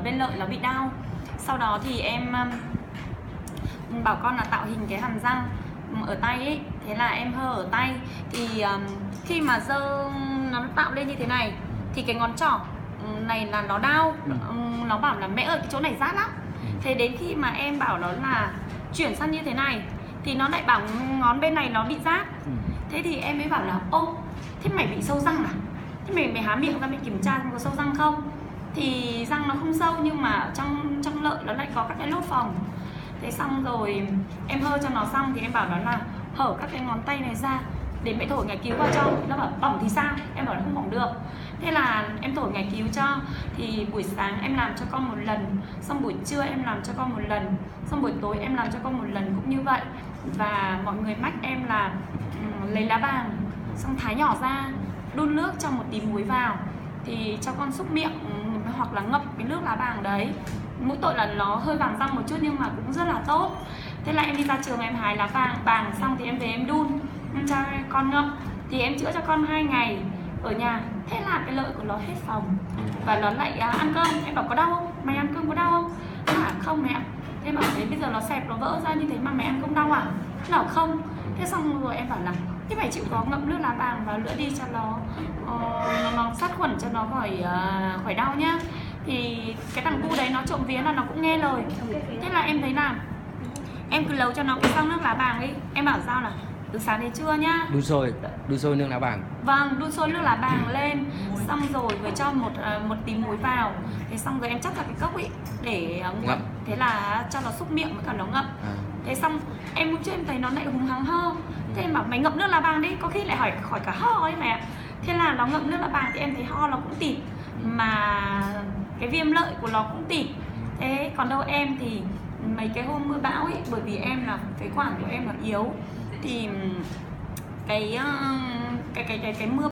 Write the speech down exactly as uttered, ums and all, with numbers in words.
bên lợi nó bị đau. Sau đó thì em um, bảo con là tạo hình cái hàm răng ở tay ấy. Thế là em hơ ở tay. Thì um, khi mà dơ nó tạo lên như thế này thì cái ngón trỏ này là nó đau. um, Nó bảo là mẹ ơi cái chỗ này rát lắm. Thế đến khi mà em bảo nó là chuyển sang như thế này thì nó lại bảo ngón bên này nó bị rát. Thế thì em mới bảo là ô, thế mày bị sâu răng à? Thế mày mày há miệng ra mày kiểm tra có sâu răng không? Thì răng nó không sâu nhưng mà trong trong lợi nó lại có các cái lốt phòng. Thế xong rồi em hơ cho nó xong thì em bảo nó là hở các cái ngón tay này ra để mẹ thổi ngải cứu vào cho. Nó bảo bỏng thì sao? Em bảo là không bỏng được. Thế là em thổi ngải cứu cho. Thì buổi sáng em làm cho con một lần, xong buổi trưa em làm cho con một lần, xong buổi tối em làm cho con một lần cũng như vậy. Và mọi người mách em là um, lấy lá vàng xong thái nhỏ ra, đun nước cho một tí muối vào thì cho con súc miệng, hoặc là ngậm cái nước lá vàng đấy. Mỗi tội là nó hơi vàng răng một chút nhưng mà cũng rất là tốt. Thế là em đi ra trường em hái lá vàng vàng xong thì em về em đun em cho con ngậm. Thì em chữa cho con hai ngày ở nhà. Thế là cái lợi của nó hết phòng. Và nó lại à, ăn cơm. Em bảo có đau không? Mày ăn cơm có đau không? Nó bảo không mẹ. Thế bảo thế bây giờ nó xẹp nó vỡ ra như thế mà mày ăn không đau à? Nó bảo không. Thế xong rồi em bảo là thế mày chịu có ngậm nước lá vàng vào nữa đi cho nó uh, nó, nó sát khuẩn cho nó khỏi uh, khỏi đau nhá. Thì cái thằng cu đấy nó trộm vía là nó cũng nghe lời. Thế là em thấy là em cứ nấu cho nó cái xong nước lá vàng ấy. Em bảo sao là từ sáng đến trưa nhá. Đun sôi, đun sôi nước lá vàng. Vâng, đun sôi nước lá vàng lên. Xong rồi mới cho một uh, một tí muối vào. Thế xong rồi em chắc vào cái cốc ấy để uh, ngậm. Thế là cho nó xúc miệng với cả nó ngậm. à. Thế xong em lúc trước em thấy nó lại hùng hắng ho. Thế em bảo mày ngậm nước lá vàng đi, có khi lại hỏi khỏi cả ho ấy mẹ. Thế là nó ngậm nước lá vàng thì em thấy ho nó cũng tịt, mà cái viêm lợi của nó cũng tịt. Thế còn đâu em thì mấy cái hôm mưa bão ấy, bởi vì em là phế quản của em là yếu thì cái cái cái cái cái, cái mưa